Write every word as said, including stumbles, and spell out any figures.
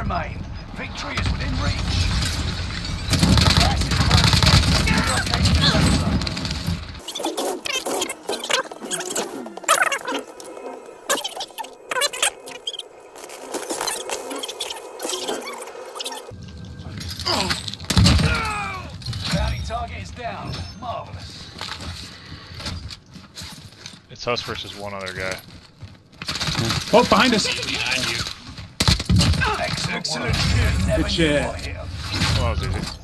remain. Victory is within reach. Bounty target is down. Marvelous. It's us versus one other guy. Oh, behind us! Excellent. Excellent shit. Never Good shit. knew what hit 'em. Well, that was easy.